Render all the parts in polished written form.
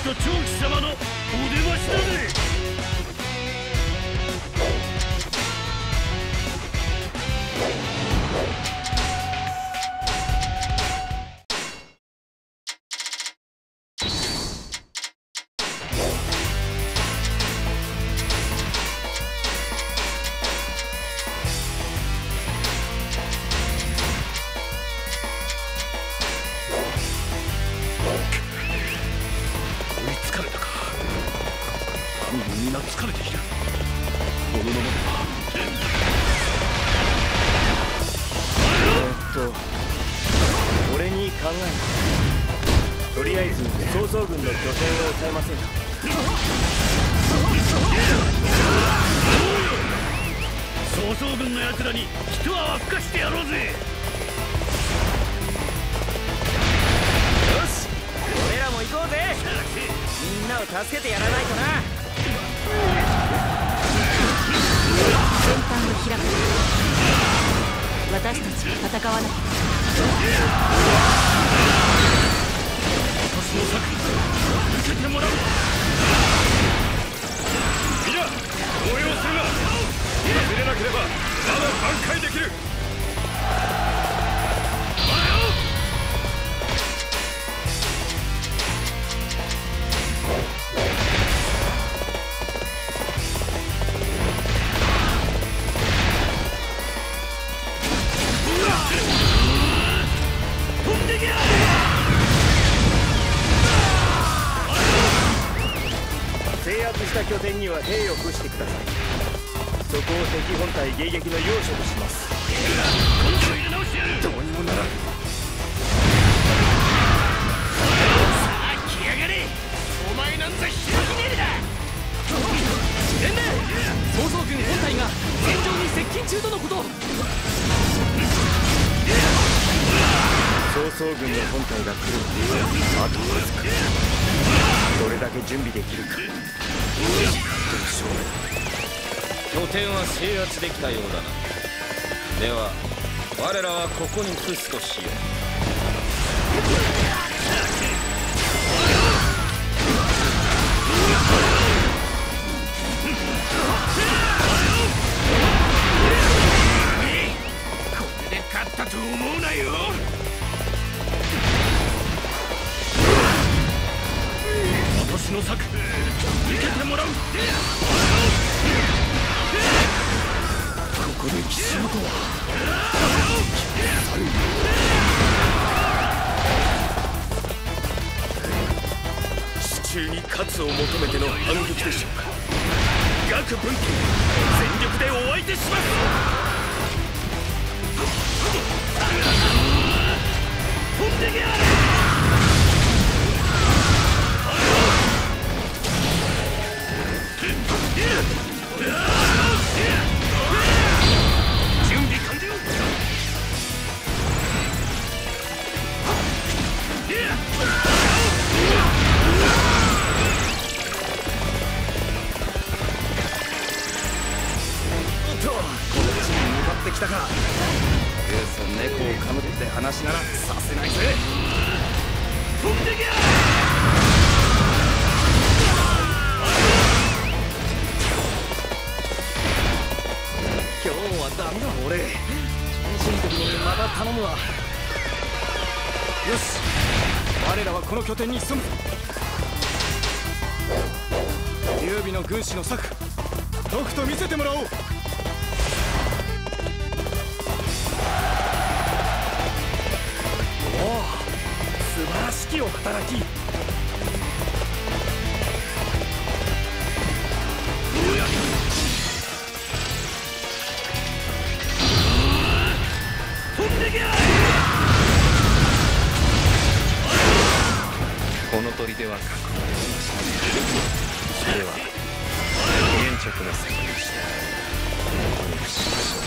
と長吉様のお出ましだぜ。みんな疲れている。このままでは。 俺に考えた。とりあえず曹操軍の拠点を抑えませんか。 曹操軍の奴らに一泡吹かしてやろうぜ。 よし、俺らも行こうぜ。みんなを助けてやらないとな。 先端を開く。私たちが戦わなきゃ。 私の策受けてもらう。 みんな動揺するな。外れなければまだ挽回できる。 制圧した拠点には兵を付してください。そこを敵本体迎撃の要所とします。 今度入れ直してやる。 どうにもならん。 さあ来やがれ。お前なんざひらひねりだ。 伝令、曹操軍本体が戦場に接近中とのこと。 曹操軍の本体が来るまであとわずか。どれだけ準備できるか。 拠点は制圧できたようだな。では我らはここに伏すとしよう。 これで勝ったと思うなよ。私の策受けてもらう。 ここで奇襲とは。手中に勝つを求めての反撃でしょうか。各分岐全力でお相手します。 飛んでけやれ。準備完了。 おっと、こっちに向かってきたか。よそ猫をかむって話ならさせないぜ。 飛んでけやれ。 今日はダメだ俺。謹慎の時にまた頼むわ。よし、我らはこの拠点に潜む。劉備の軍師の策、とくと見せてもらおう。 おお、素晴らしきお働き。 この砦は確保できましたね。では現着の策にしてここに伏しましょ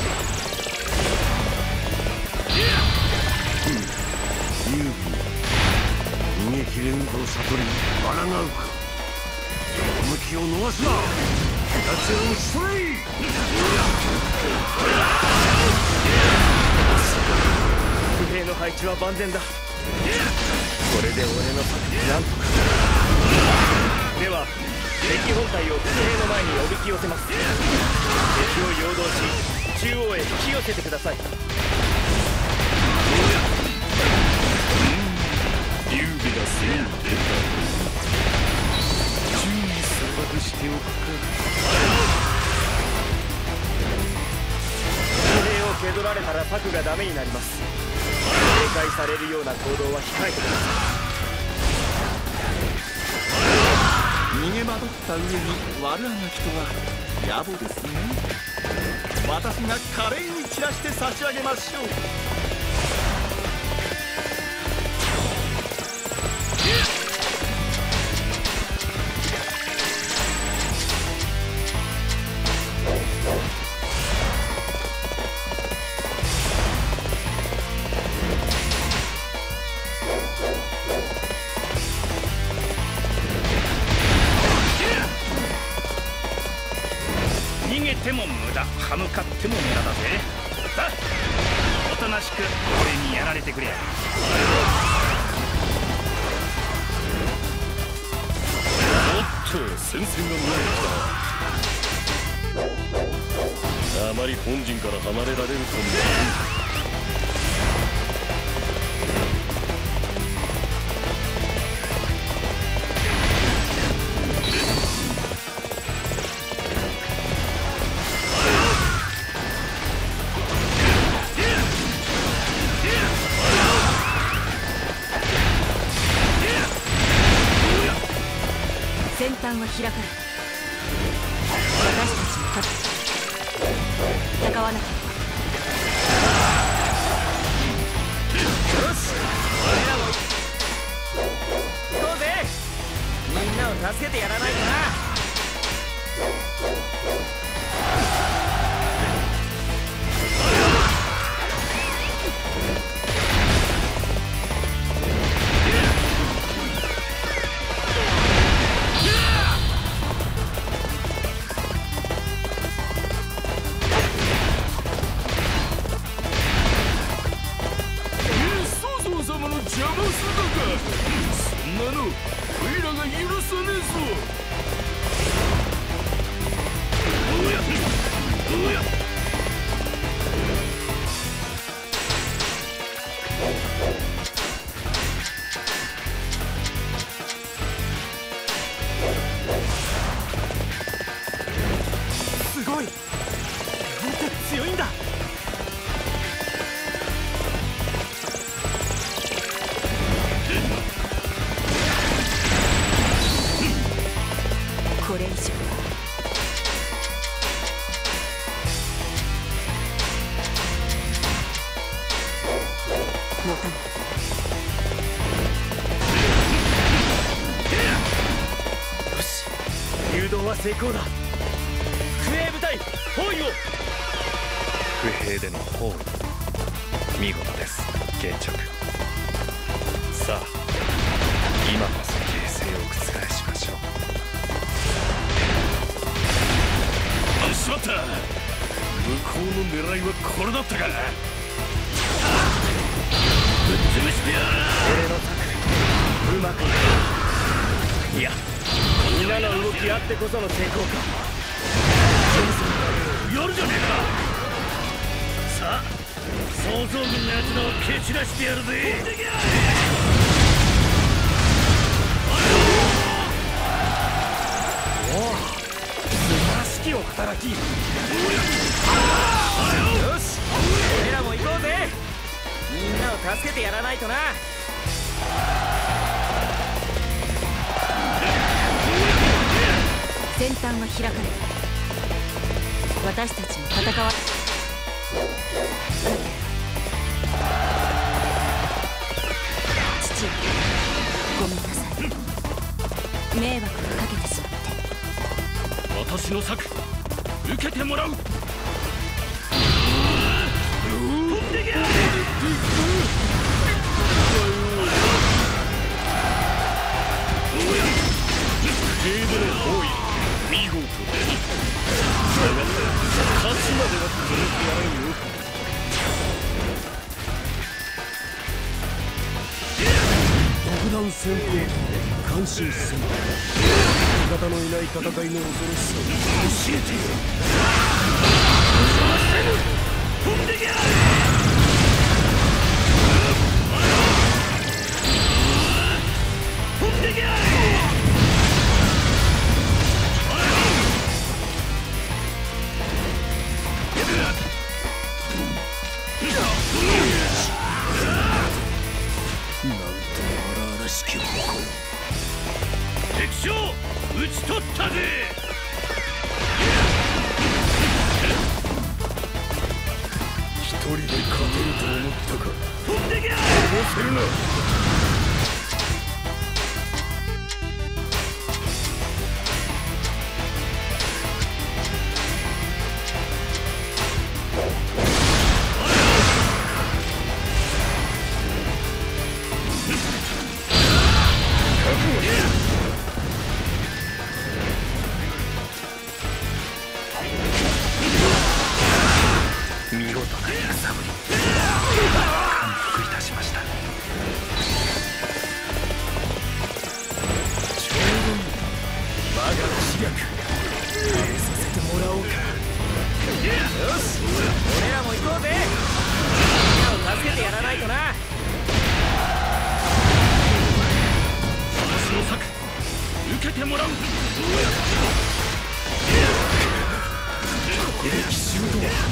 劉備逃げ切れぬと悟り抗うか。向きを逃すな。形を打ち取れ。 不兵の配置は万全だ。これで俺の策なんとか。 では敵本体を伏兵の前におびき寄せます。敵を誘導し中央へ引き寄せてください。 劉備が攻めに出た。注意錯覚しておくか。 歩兵を削られたら策がダメになります。警戒されるような行動は控えてください。 逃げ惑った上に悪あがきとは野暮ですね。私が華麗に散らして差し上げましょう。 逃げても無駄、歯向かっても無駄だぜ。さあおとなしく俺にやられてくれ。 おっと戦線が見えてきた。あまり本陣から離れられると思先端は開かれ、私たちも勝つ。戦わなければ。 よし、俺らも行こうぜ。みんなを助けてやらないとな。 邪魔するのか。そんなのオイラが許さねえぞ。 すごい、なんて強いんだ。 これ以上は持たない。 よし、誘導は成功だ。伏兵部隊包囲を。 不平での包囲、見事です、現直。さあ今こそ形勢を覆しましょう。 しまった。向こうの狙いはこれだったか。ぶっ潰してやる。 俺の策うまくいく。いや、みんなの動きあってこその成功か。 やるじゃねえか。さあ創造軍のやつらを蹴散らしてやるぜ。 おお、素晴らしきお働き。よし、俺らも行こうぜ。みんなを助けてやらないとな。 先端は開かれ、私たちも戦わ。父、ごめんなさい。迷惑をかけてしまって。 私の策受けてもらう。 見事だ。勝つまでは続きやらんよ。独断専行感心せん。 方のいない戦いの恐ろしさを教えてよ。 飛んできゃ飛んできゃなんと荒々しき誇り。 敵将討ち取ったぜ。 一人で勝てると思ったか。 飛んできゃ殺せるな。 見事な戦ぶり感服いたしました。 ちょうどいい。我が知略入れさせてもらおうか。 よし、俺らも行こうぜ。みんなを助けてやらないとな。 私の策受けてもらう。 ここで奇襲とは。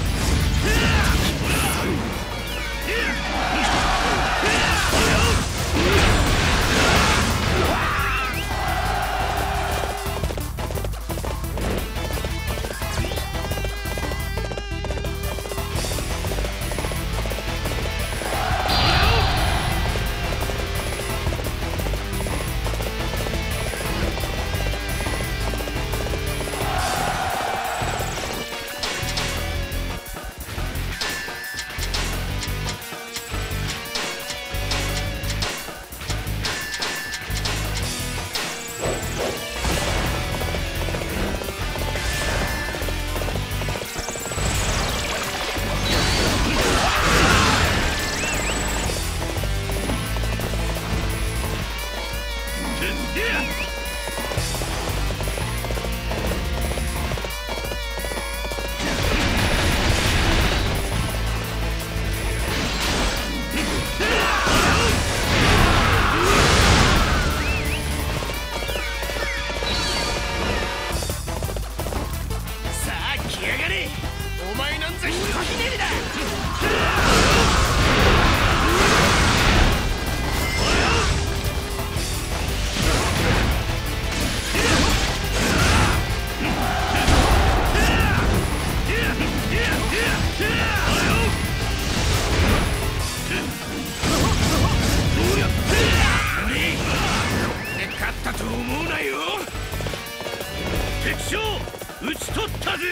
討ち取ったぜ。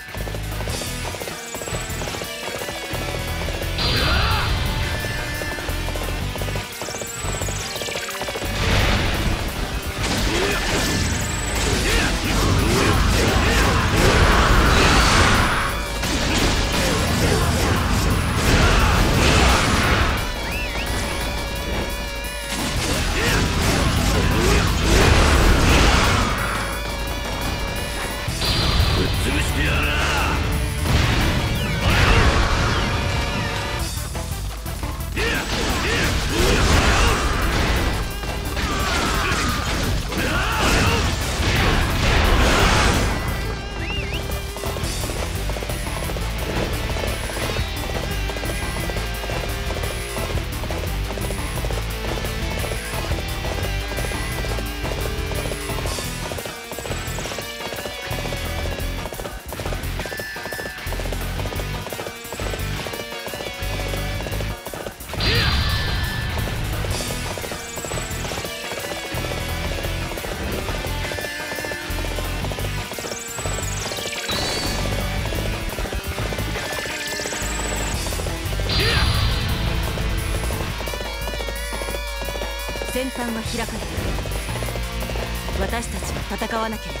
戦端は開かれる。私たちは戦わなければ。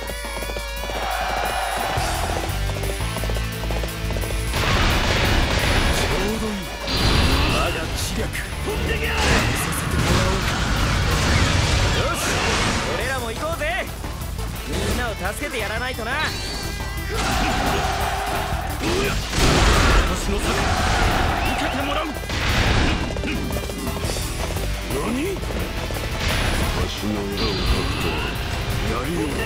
ちょうどいい。我が知略飛んできゃさせてもらおうか。 よし、俺らも行こうぜ。み助けてやらないとな。 私の策受けてもらう。 何？足の裏をかくとはやりよう。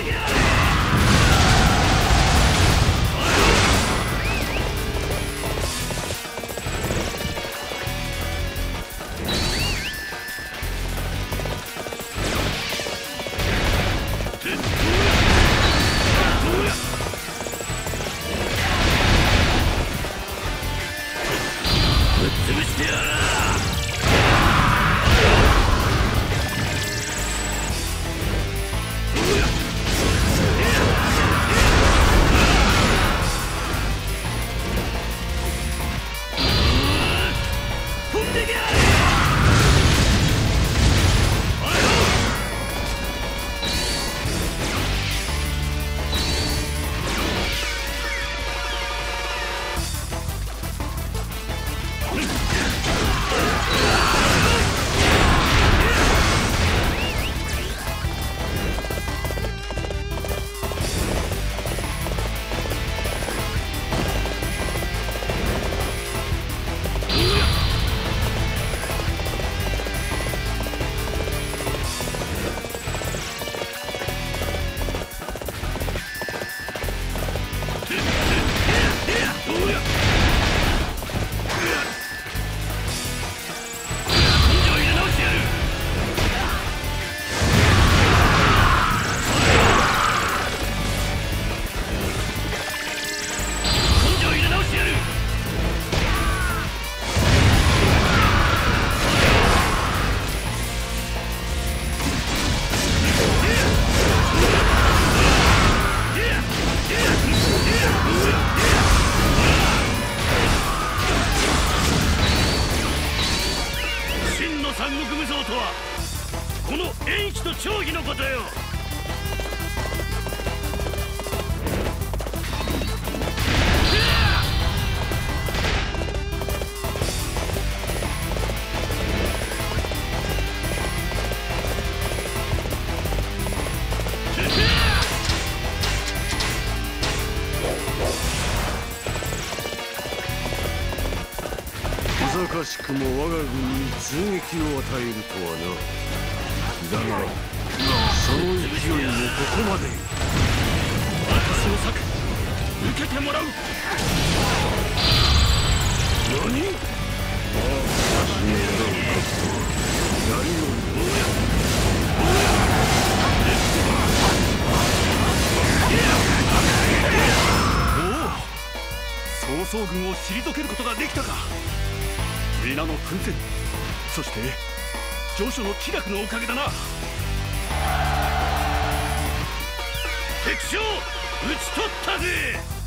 潰してやらー。三国無双とはこの縁起と長義のことよ。 小賢しくも我が軍に痛撃を与えるとはな。だがその勢いもここまで。 私の策受けてもらう。 何？足の裏をかくとはやりよう。 曹操軍を退けることができたか。皆の奮戦、そして徐々の気楽のおかげだな。敵将討ち取ったぜ。